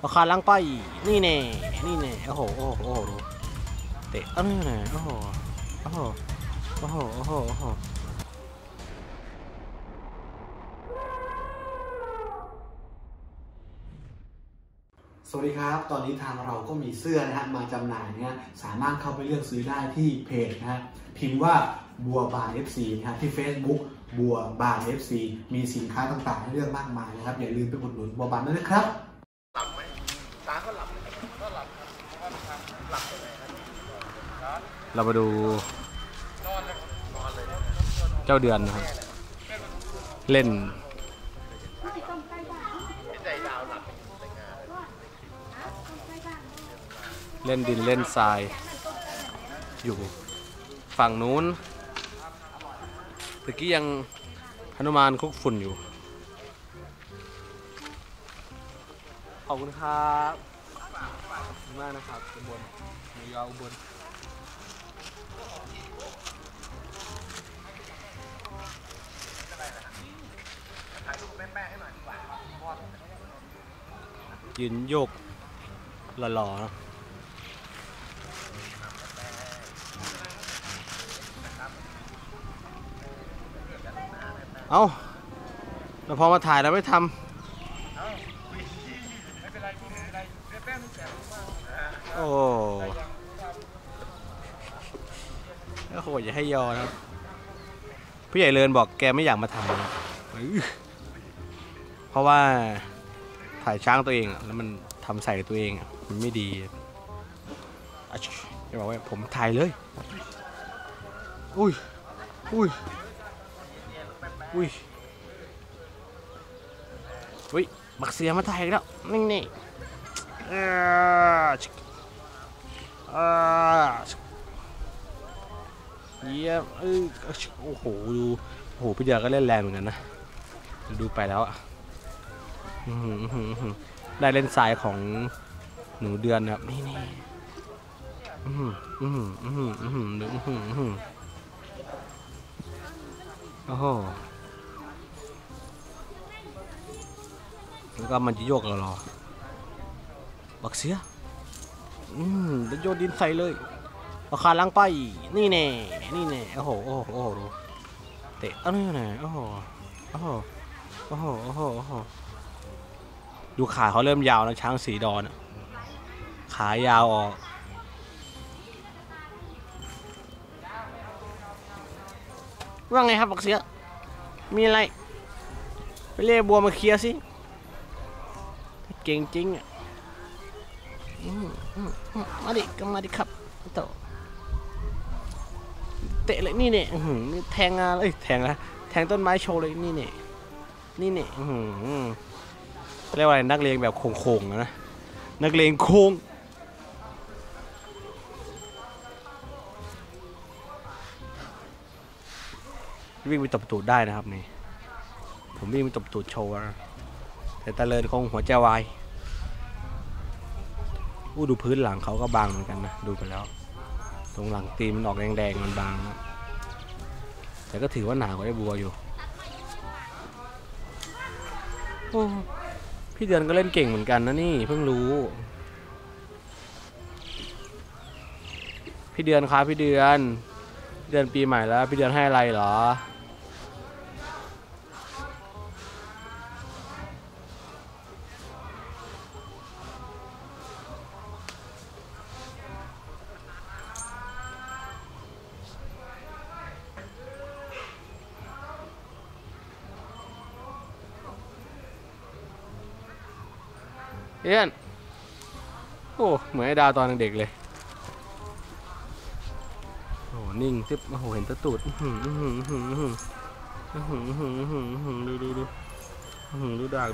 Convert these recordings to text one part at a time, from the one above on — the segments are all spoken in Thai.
ราคาล้างไปนี่แน่นี่แน่โอ้โหโอ้โหโอ้โหเตะนี่แน่โอ้โหโอ้โหโอ้โหโอ้โหโอ้โหสวัสดีครับตอนนี้ทางเราก็มีเสื้อนะฮะมาจำหน่ายนะฮะสามารถเข้าไปเลือกซื้อได้ที่เพจนะฮะพิมพ์ว่าบัวบาน FC นะฮะที่ Facebook บัวบาน FC มีสินค้าต่างๆให้เลือกมากมายนะครับอย่าลืมไปอุดหนุนบัวบานด้วยนะครับหลับไหมตาก็หลับก็หลับหลับเลยครับเรามาดูเจ้าเดือนนะครับเล่นเล่นดินเล่นทรายอยู่ฝั่งนู้นตะกี้ยังหนุมานคุกฝุ่นอยู่ขอบคุณครับขอบคุณมากนะครับอุบลหมูยออุบลยืนโยกหล่อๆนะเอ้าเราพอมาถ่ายแล้วไม่ทำโอ้โหอย่าให้ยอนะผู้ใหญ่เลินบอกแกไม่อยากมาถ่ายนะเพราะว่าถ่ายช้างตัวเองแล้วมันทำใส่ตัวเองมันไม่ดีจะบอกว่าผมถ่ายเลยอุ้ยอุ้ยอุ้ยอุ้ยบักเสียมาถ่ายแล้วนี่นี่เยี่ยมโอ้โหดูโอ้โหพี่เดียก็เล่นแรงเหมือนกันนะดูไปแล้วได้เล่นทรายของหนูเดือนครับนี่นี่โอ้โหแล้วก็มันจะโยกเราบักเสียจะโยนดินใส่เลยราคาล้างไปนี่แน่นี่แน่โอ้โหโอ้โหโอ้โหดูเตะนี่แน่โอ้โหโอ้โหโอ้โหโอ้โหโอ้โหดูขาเขาเริ่มยาวแล้วช้างสีดอนขายาวออกว่าไงครับบักเสียมีอะไรไปเรียกบัวมาเคลียร์สิเก่งจริงอ่ะมาดิก็มาดิครับโตเตะเลยนี่เนี่ยแทงอะไรแทงนะแทงต้นไม้โชว์เลยนี่เนี่ยนี่เนี่ยเรียกว่าอะไรนักเลงแบบโค้งๆนะนักเลงโค้งวิ่งไปตบตูดได้นะครับนี่ผมวิ่งไปตบตูดโชว์นะแต่ตะเลินคงหัวใจวายดูพื้นหลังเขาก็บางเหมือนกันนะดูไปแล้วตรงหลังตีนมันออกแดงๆมันบางนะแต่ก็ถือว่าหนากว่าไอ้บัวอยู่พี่เดือนก็เล่นเก่งเหมือนกันนะนี่เพิ่งรู้พี่เดือนครับพี่เดือนปีใหม่แล้วพี่เดือนให้อะไรเหรอเดือนโอ้เหมือนไอ้ดาวตอนเด็กเลยโอ้นิ่งจิ๊บโอ้โหเห็นตะตูดดูดาก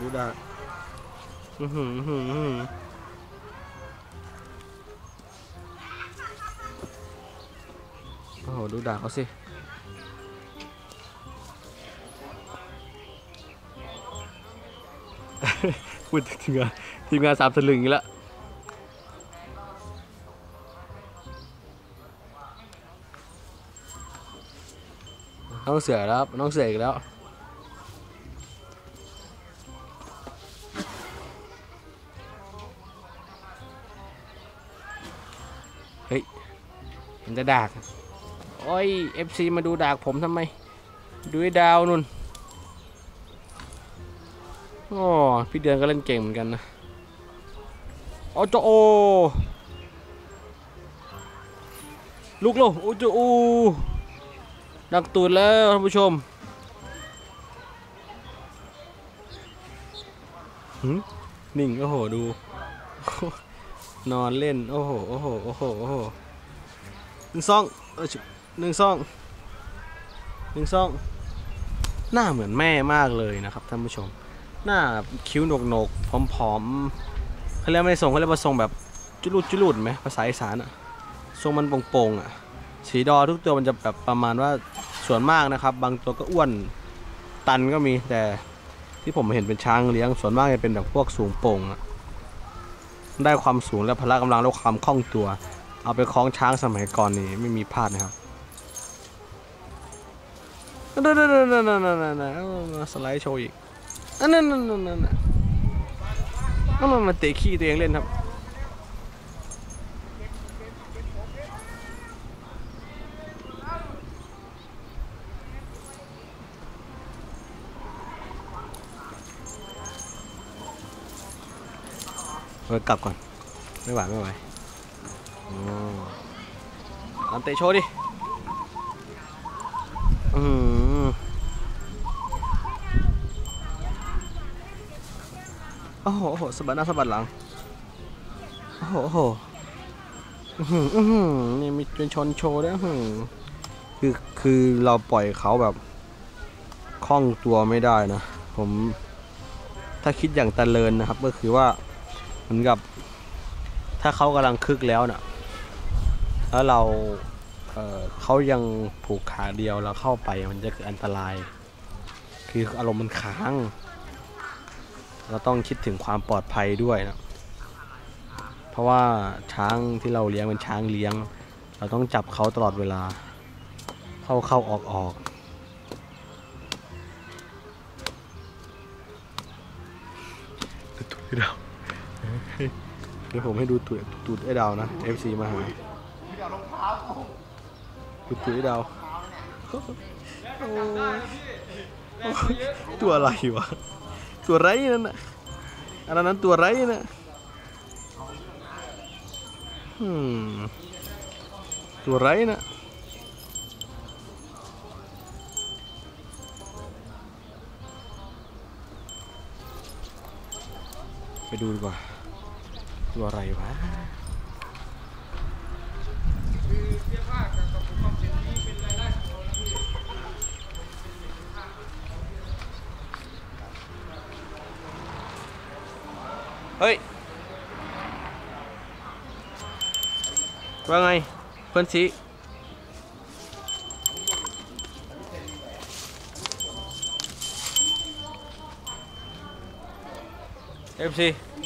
โอ้โหดูดากเขาสิพูดทีมงานสามสลึงอีกแล้วน้องเสือแล้วน้องเสืออีกแล้ว โมันจะดากโอ้ย FC มาดูดากผมทำไมดูไอ้ดาวนุ่นโอ้พี่เดือนก็เล่นเก่งเหมือนกันนะโอ้โจโอลูกโลโอ้โจโอดักตูดแล้วท่านผู้ชมนิ่งโอ้โหดูนอนเล่นโอ้โหโอ้โหโอ้โหโอ้โห1-2หน้าเหมือนแม่มากเลยนะครับท่านผู้ชมหน้าคิ้วหนกๆผอมๆเขาเรียกไม่ทรงเขาเรียกว่าทรงแบบจุลุดไหมภาษาอีสานอะทรงมันโป่งๆอะสีดอทุกตัวมันจะแบบประมาณว่าส่วนมากนะครับบางตัวก็อ้วนตันก็มีแต่ที่ผมเห็นเป็นช้างเลี้ยงส่วนมากจะเป็นแบบพวกสูงโป่งอะได้ความสูงและพละกำลังและความคล่องตัวเอาไปคล้องช้างสมัยก่อนนี่ไม่มีพลาดนะครับสไลด์โชว์อีกนั่นมาเตะขี้ตัวเองเล่นครับกลับก่อนไม่ไหวลองเตะโชว์ดิโอ้โหสะบัดหน้าสะบัดหลังโอ้โหนี่มีเป็นชนโชว์ด้วยคือเราปล่อยเขาแบบคล่องตัวไม่ได้นะผมถ้าคิดอย่างตะเลินนะครับก็คือว่าเหมือนกับถ้าเขากำลังคึกแล้วนะแล้วเราเขายังผูกขาเดียวแล้วเข้าไปมันจะเกิดอันตรายคืออารมณ์มันค้างเราต้องคิดถึงความปลอดภัยด้วยนะเพราะว่าช้างที่เราเลี้ยงเป็นช้างเลี้ยงเราต้องจับเขาตลอดเวลาเข้าออกตูดไอ้ดาวเดี๋ยวผมให้ดูตูดไอ้ดาวนะ FC มาหาตูดไอ้ดาวตัวอะไรวะตัวไรนั่นน่ะอันนั้นตัวไรน่ะตัวไรน่ะไปดูดีกว่าตัวอะไรวะเฮ้ยว่าไงเพื่อนซีFC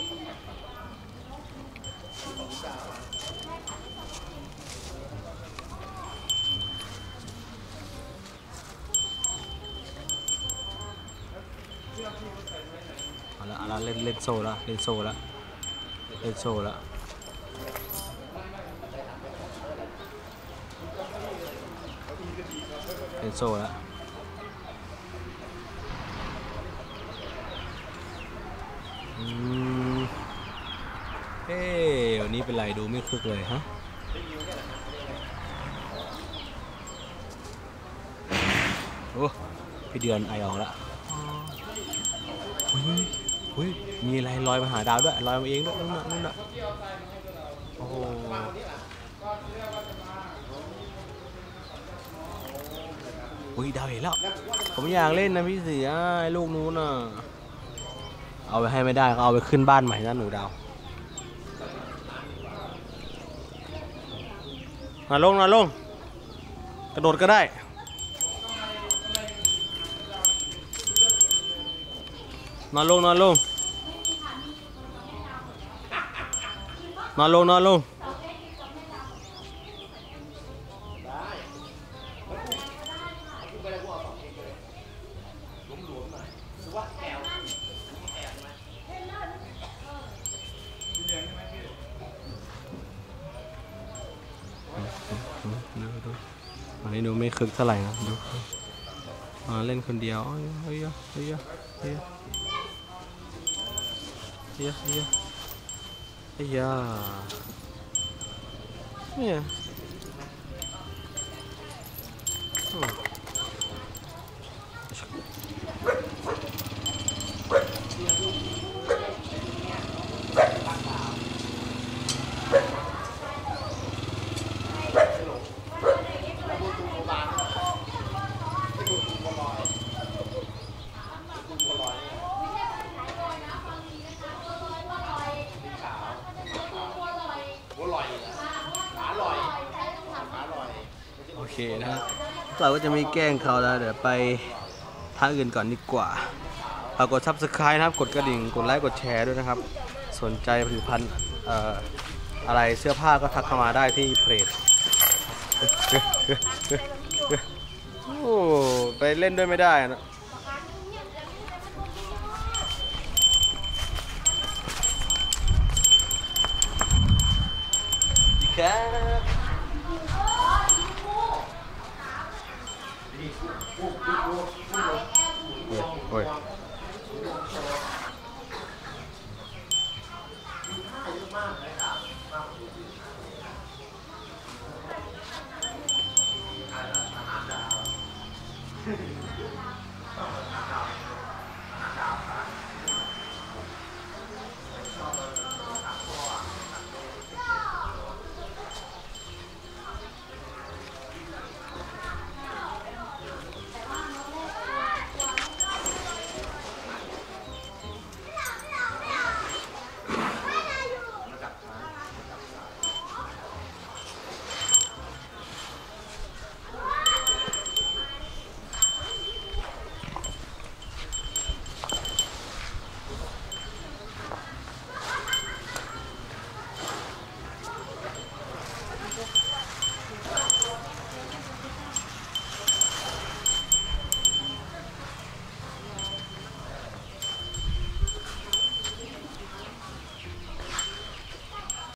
เอาละเล่นโซ่ละเล่นโซ่ละวันนี้เป็นไรดูไม่คึกเลยฮะโอ้พี่เดือนไอออกละอุ้ยมีอะไรลอยมาหาดาวด้วยลอยมาเองด้วยนั่นน่ะโอ้โหอุ้ยดาวเห็นแล้วผมอยากเล่นนะพี่เสียไอ้ลูกนู้นน่ะเอาไปให้ไม่ได้ก็เอาไปขึ้นบ้านใหม่นะหนูดาวนอนลงกระโดดก็ได้นอนลงเนี่ดูไม่คึกเท่าไหร่นะดูเล่นคนเดียวเฮ้ยเนี่ยโอเคนะเราก็จะไม่แกล้งเขาแล้วเดี๋ยวไปท่าอื่นก่อนดีกว่าฝากกด Subscribe นะครับกดกระดิ่งกดไลค์กดแชร์ด้วยนะครับสนใจผลิตภัณฑ์อะไรเสื้อผ้าก็ทักเข้ามาได้ที่เพจโอ้ไปเล่นด้วยไม่ได้นะ